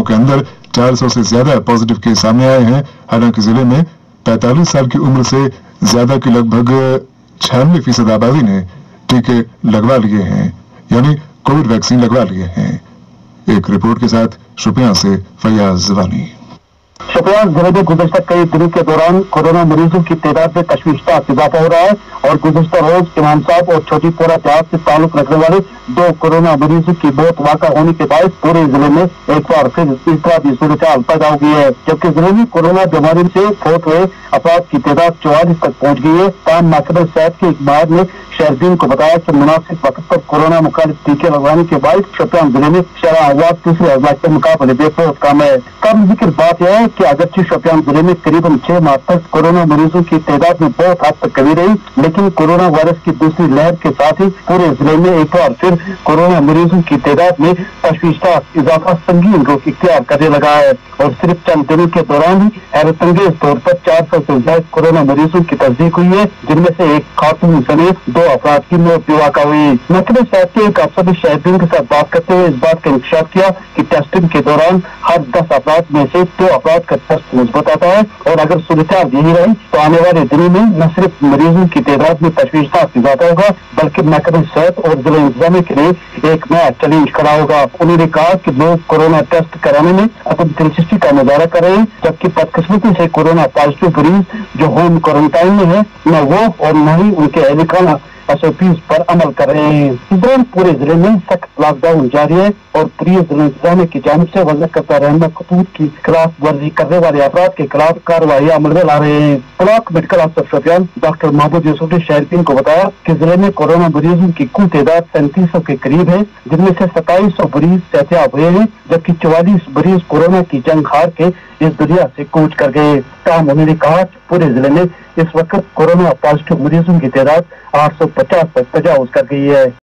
के अंदर 400 से ज्यादा पॉजिटिव केस सामने आए हैं। हालांकि जिले में 45 साल की उम्र से ज्यादा की लगभग 96% आबादी ने टीके लगवा लिए हैं, यानी कोविड वैक्सीन लगवा लिए हैं। एक रिपोर्ट के साथ शोपियां से फैयाज जवानी। शोपियां जिले में गुज़श्ता कई दिनों के दौरान कोरोना मरीजों की तादाद में तशवीशनाक इजाफा हो रहा है और गुज़श्ता रोज इमाम साहब और छोटी पोरा देहात से ताल्लुक रखने वाले 2 कोरोना मरीजों की मौत वाक़ा होने के बाद पूरे जिले में एक बार फिर इस तरह की सूरत हाल पैदा हो गई है, जबकि जिले में कोरोना बीमारी से फौत हुए अफराद की तादाद 44 तक पहुँच गई है। ताम महकमा सेहत के एक माहिर ने शहरदीन को बताया कि मुनासिब वक्त पर कोरोना मुखालिफ टीके लगवाने के बाद शोपियां जिले में शरह आवाज दूसरे अजला के मुकाबले बेफोत कम है। कम जिक्र बात यह है कि अगरचे शोपियां जिले में करीबन 6 माह तक कोरोना मरीजों की तादाद में बहुत हद तक कमी रही, लेकिन कोरोना वायरस की दूसरी लहर के साथ ही पूरे जिले में एक बार फिर कोरोना मरीजों की तादाद में तशवीशनाक इजाफा संगीन रुख इख्तियार करने लगा है और सिर्फ चंद दिनों के दौरान ही हैरतअंगेज तौर पर 400 से ज्यादा कोरोना मरीजों की तस्दीक हुई है, जिनमें से एक खातून समेत 2 अफराद की मौत भी वाक़ा हुई। महकमे सेहत के एक अफसर ने शहरदीन के साथ बात करते हुए इस बात का इंकशाफ किया कि टेस्टिंग के दौरान हर 10 अफराद में से 2 अफराद का टेस्ट मुस्बत आता है और अगर सूरत यही रही तो आने वाले दिनों में न सिर्फ मरीजों की तादाद में तशवीशनाक इजाफा होगा बल्कि महकमे सेहत और जिला इंतजामिया के लिए एक नया चैलेंज खड़ा होगा। उन्होंने कहा कि लोग कोरोना टेस्ट कराने में अपनी दिलचस्पी का मुजाहरा कर रहे हैं, जबकि बदकिस्मती से कोरोना पॉजिटिव मरीज जो होम क्वारंटाइन में है न वो और न ही उनके अहलिकाना SOPs पर अमल कर रहे हैं। इस दौरान पूरे जिले में सख्त लॉकडाउन जारी है और पूरी जिला इंतजामिया की जानिब से वजह करता रहना खतूत की खिलाफ वर्जी करने वाले अफराद के खिलाफ कार्रवाई अमल में ला रहे हैं। ब्लॉक मेडिकल अफसर शोपियां डॉक्टर महबूब यूसुफ ने शहरदीन को बताया कि जिले में कोरोना मरीजों की कुल तादाद 3500 के करीब है, जिनमें से 2700 मरीज सेहतियाब हुए हैं, जबकि 44 मरीज कोरोना की जंग हार के इस दुनिया से कूच कर गए। ताहम उन्होंने कहा कि पूरे जिले में इस वक्त कोरोना पॉजिटिव मरीजों की तादाद 850 तक तजावुज कर गई है।